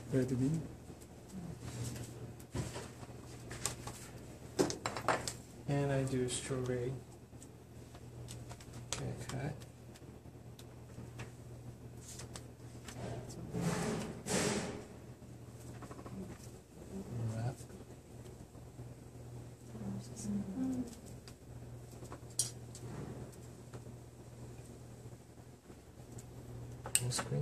Red bean. And I do strawberry. Okay. Wrap. Ice cream.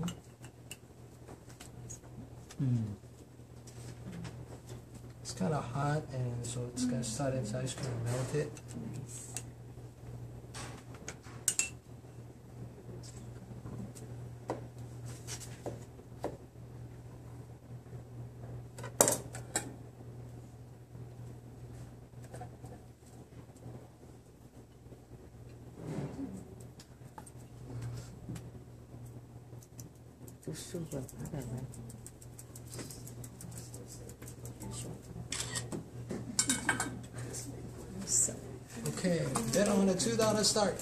It's kind of hot, and so it's gonna start its ice cream and melt it. 또 수고 하다가 Okay, bet on a $2 start.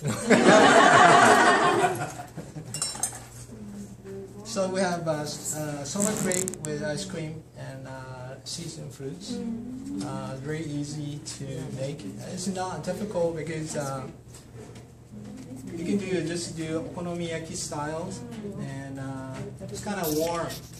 So we have summer crepe with ice cream and seasoned fruits. Very easy to make. It's not difficult because you can just do okonomiyaki styles, and it's kind of warm.